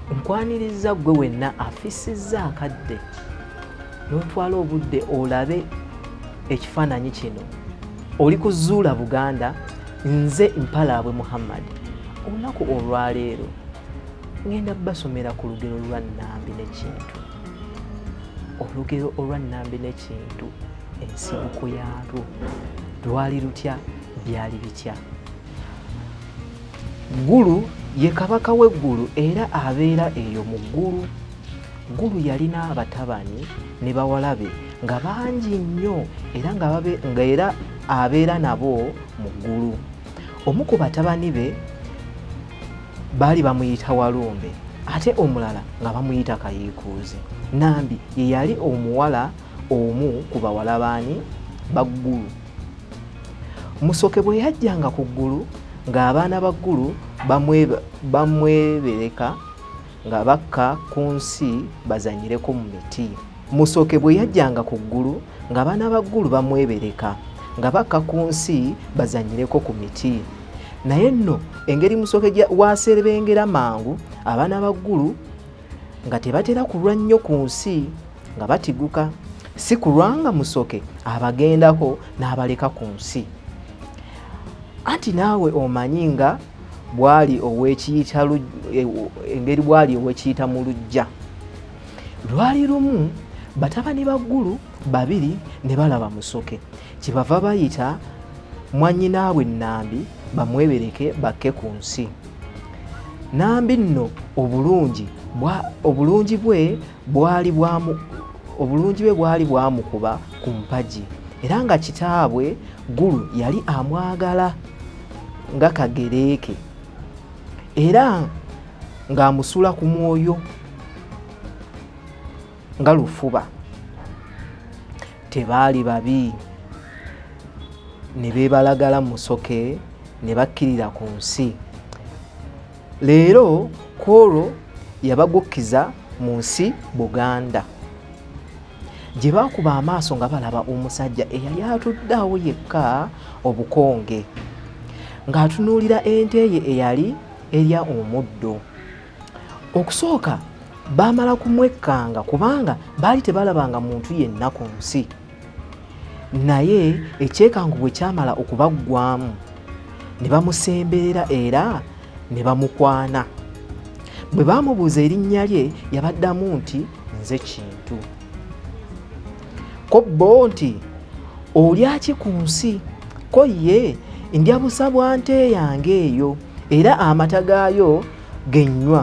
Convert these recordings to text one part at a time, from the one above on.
nkwaniriza gwe wenna afisizza akadde n'otwala obudde olabe ekifaananyi kino. Oli ku Zuula Buganda, nze Mpalaabwe Muhammad. Olunaku olwaleero ngenda basomera ku lugero lwa Nambi ne Kintu. Olugero olwa Nambi ne Kintu, ensibuko yaalwo lwali lutya, byali bitya. Ggulu ye kabaka w'eggulu era abeera eyo mu ggulu. Ggulu yalina abatabani ne bawalabe nga bangi nnyo era nga era abeera nabo mu ggulu. Omu ku batabani be baali bamuyita Walumbe ate omulala nga bamuyita Kayiikuuzi. Nambi ye yali omuwala omu ku bawala baani ba ggulu. Musoke bwe yajjanga ku ggulu ng'abaana ba ggulu bamwebereka nga bakka ku nsi bazanyireko mu miti. Musoke bwe yajjanga ku ggulu ng'abaana ba ggulu bamwebereka nga bakka ku nsi bazanyireko ku miti. Naye nno engeri Musoke waaserengera mangu abaana ba ggulu nga tebatera kulwa nnyo ku nsi nga batiguka, si kulwa nga Musoke abagendako n'abaleka ku nsi. Anti naawe omanyi nga bwali ow'ekiyita engeri bwali ow'ekiyita mu luggya. Lwali lumu batabani ba ggulu babiri ne balaba Musoke, kyebava bayita mwannyinaabwe Nambi bamwebereke bakke ku nsi. Nambi nno obulungi bwe bwali bwamukuba ku mpagi era nga kitaabwe Ggulu yali amwagala nga kagereeke era ng'amusula ku mwoyo nga lufuba. Tebaali babi, ne beebalagala Musoke ne bakkirira ku nsi. Leero kwolwo yabagukkiza mu nsi Buganda, gye baakuba amaaso nga balaba omusajja eyali atudde awo yekka obukonge ng'atunuulira ente ye eyali erya omuddo. Okusooka baamala kumwekkanga kubanga baali tebalabanga muntu yenna ku nsi. Naye ekyekango bwe kyamala okubaggwamu ne bamusemberera era ne bamukwana. Bwe baamubuuza erinnya lye yabaddamu nti nze Kintu. Ko bo nti olya ki ku nsi? Ko ye ndya busa bwa nte yange eyo era amata gaayo gennywa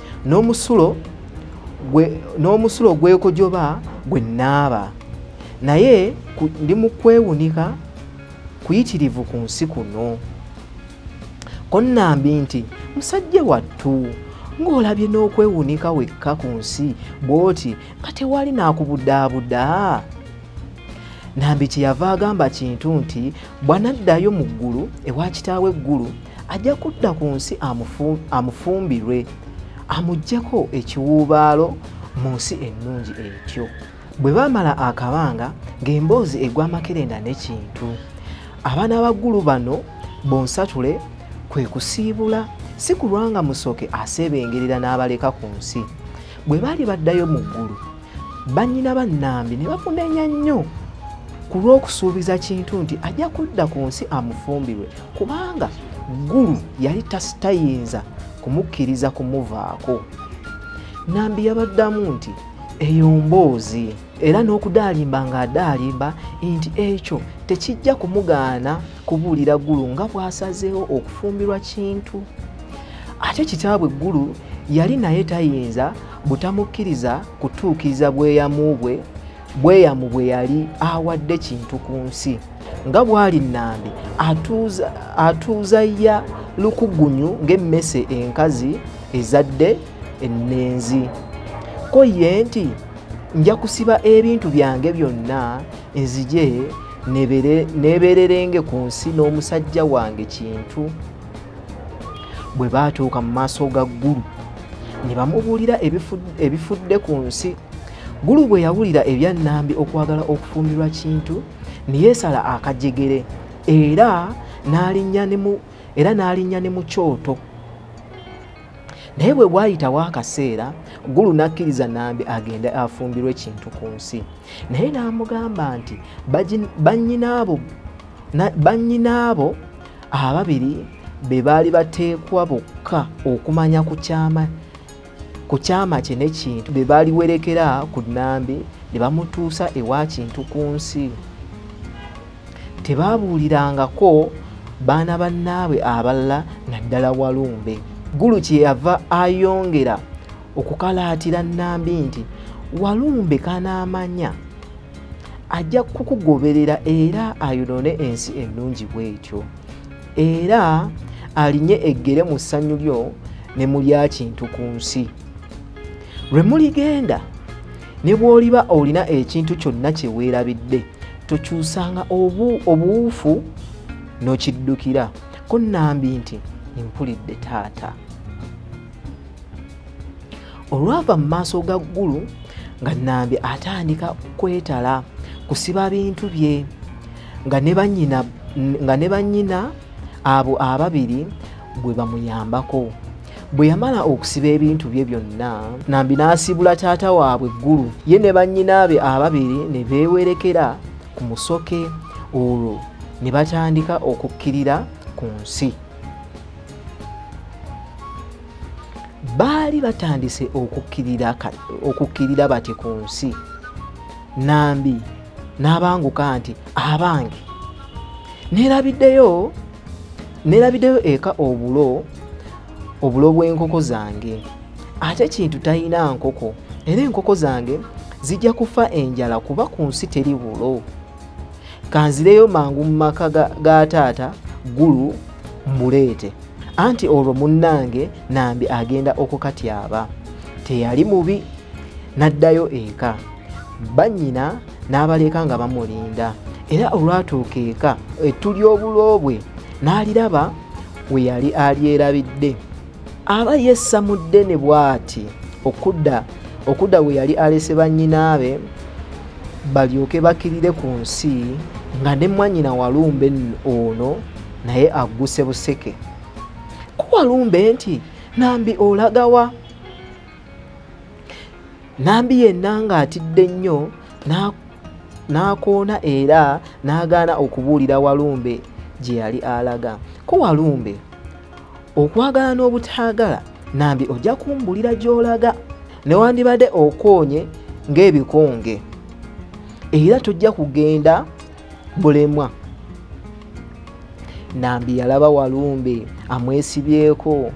n'omusulo gwekojoba gwe nnaaba. Naye ndi mu kwewunika kuyitirivu ku nsi kuno. Ko Nambi nti musajja wattu ng'olabye n'okwewunika wekka ku nsi bw'oti nga tewali n'akubuddaabuda. Nambi kyeyava agamba Kintu nti bw'anaddayo mu ggulu ewa kitaawe Ggulu ajja kudda ku nsi amufumbirwe amuggyeko ekiwuubaalo mu nsi ennungi etyo. Bwe baamala akabanga ng'emboozi egwa Makerenda ne Kintu, abaana ba Ggulu bano bonsatule kwe kusiibula, si kulwa nga Musoke aseebengerera n'abaleka ku nsi. Bwe baali baddayo mu ggulu, bannyina ba Nambi ne bamunenya nnyo ku lw'okusuubiza Kintu nti ajja kudda ku nsi amufumbirwe kubanga Ggulu yali tayinza kumukkiriza kumuvaako. Nambi yabaddamu nti eyo mboozi era n'okudaalimba ng'adaalimba nti ekyo tekijja kumugaana kubuulira Ggulu nga bw'asazeewo okufumbirwa Kintu. Ate kitaabwe Ggulu yali naye tayinza butamukkiriza kutuukiriza bweyamu bwe yali awadde Kintu ku nsi nga bw'ali Nambi atuuza ya lukugunyu ng'emmese enkazi ezadde ennenzi. Ko ye nti nja kusiba ebintu byange byonna nzije neebererenge ku nsi n'omusajja wange Kintu. Bwe baatuuka mu maaso ga Ggulu ne bamubuulira ebifudde ku nsi. Ggulu bwe yawulira ebya Nambi okwagala okufumbirwa Kintu ne yeesala akajegere era n'alinnya ne mu kyoto. naye bwe bwayitawo akaseera Gulu n'akkiriza Nambi agende afumbirwe Kintu ku nsi. Naye n'amugamba nti bannyinaabo ababiri be baali bateekwa bokka okumanya ku kyama kye ne Kintu be baaliwerekera ku Nambi ne bamutuusa ewa Kintu ku nsi. Tebaabuulirangako baana bannaabwe abalala naddala Walumbe. Gulu kyeyava ayongera okukalaatira Nambi nti Walumbe kanaamanya ajja kukugoberera era ayonone ensi ennungi bw'etyo, era alinye eggere mu ssanyu lyo ne mulya Kintu ku nsi. Lwe muligenda ne bw'oliba olina ekintu kyonna kye weerabidde tokyusanga obuwufu n'okiddukira. Ko Nambi nti mpulidde taata. Olwava mu maaso ga Gulu nga Nambi atandika kwetala kusiba bintu bye nga ne bannyina abo ababiri bwe bamuyambako. Bwe yamala okusiba ebintu bye byonna, Nambi n'asibula taata waabwe Gulu ye ne bannyinaabe ababiri ne beewerekera ku musoke. Olwo ne batandika okukkirira ku nsi. Baali batandise okukkirira bati ku nsi. Nambi n'abanguka nti abange neerabiddeyo eka obulo bw'enkoko zange, ate Kintu talina nkoko era enkoko zange zijja kufa enjala kuba ku nsi teri bulo. Kanzireyo mangu mu maka ga taata Gulu mbuleete. Anti olwo munnange Nambi agenda okukatyaba. Teyali mubi, n'addayo eka. Bannyina n'abaleka nga bamulinda, era olwatuuka eka ettu ly'obulo bwe n'aliraba we yali alyerabidde. Aba yessa muddene bw'ati okudda we yali alese bannyinaabe balyoke bakkirire ku nsi, nga ne mwannyina Walumbe ono naye agguse buseke. Ko Walumbe nti Nambi olagawa? Nambi yenna ng'atidde nnyo n'akoona era n'agaana okubuulira Walumbe gye yali alaga. Ko Walumbe, okwagala n'obutaagala Nambi ojja kumbulira gy'olaga, newandibadde okoonye ng'ebikonge, era tojja kugenda bulemwa. Nambi yalaba Walumbe amwesibyeko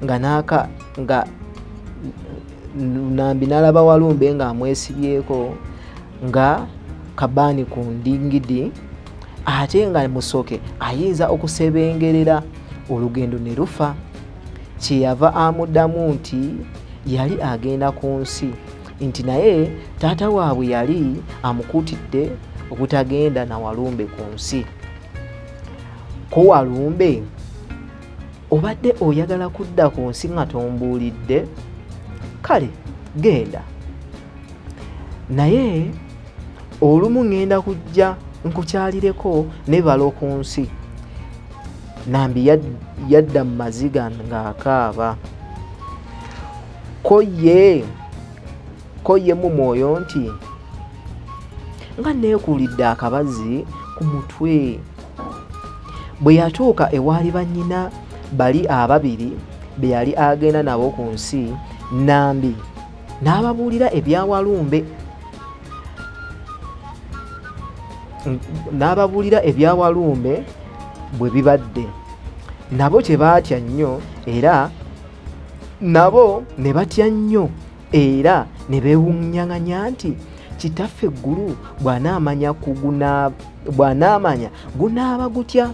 Nambi n'alaba Walumbe ng'amwesibyeko nga kabaani ku ndingidi, ate nga musoke ayinza okusebengerera. Olugendo ne lufa. Kyeyava amuddamu nti yali agenda ku nsi, nti naye taata waabwe yali amukuutidde obutagenda na Walumbe ku nsi. Ko Walumbe, obadde oyagala kudda ku nsi nga tombuulidde? Kale genda, naye olumu ngenda kujja nkukyalireko ne balo ku nsi. Nambi yadda mu maziga ng'akaaba. Ko ye mu mwoyo nti nga neekuulidde akabazi ku mutwe. Bwe yatuuka ewaali bannyina bali ababiri be yali agenda nabo ku nsi, Nambi n'ababuulira ebya Walumbe bwe bibadde. Nabo tebaatya nnyo era nabo ne batya nnyo era ne beewuunyanganya nti kitaffe Gulu bw'anaamanya gunaaba gutya.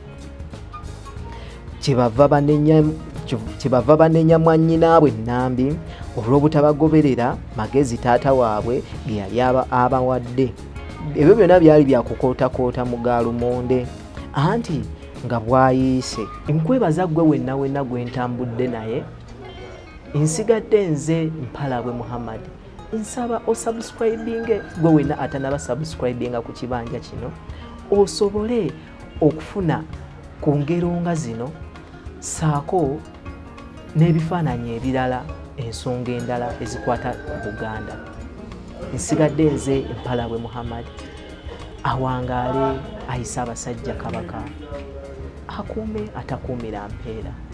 Kyebava banenya mwannyinaabwe Nambi olw'obutabagoberera magezi taata waabwe ge yali abawadde. Ebyo byonna byali byakukootakoota mu gaalumonde, anti nga bwayiise. Nkwebaza ggwe wenna gwe ntambudde naye. Nsigadde nze Mpalabwe Muhammad. Nsaba osubscribinge gwe wenna atanaba subscribinga ku kibanja kino, osobole okufuna ku ngero nga zino, saako n'ebifaananyi ebirala ensonga endala ezikwata ku Buganda. Nsigadde nze Empalabwe Muhammad, awangaale ayise abasajja Kabaka, akuume atakuumira mpeera.